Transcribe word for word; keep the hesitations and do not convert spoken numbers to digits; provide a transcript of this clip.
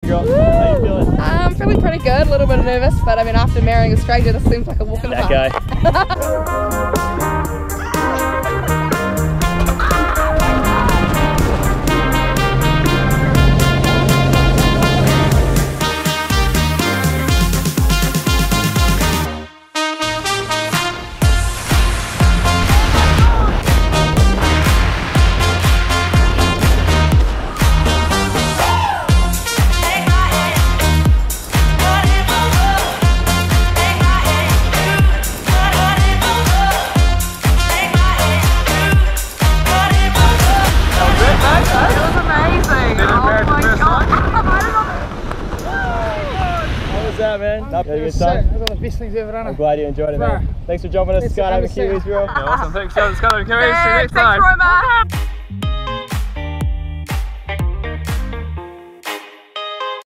girl. How you feeling? I'm feeling pretty good, a little bit nervous, but I mean after marrying a stranger this seems like a walk in the park. That guy. That, man. That was sick. That's one of the best things I've ever done. I'm glad you enjoyed it, man. Thanks for jumping us, skydiving Kiwis, bro. Yeah, awesome. Thanks for skydiving Kiwis. See you next time. Thanks, Roma.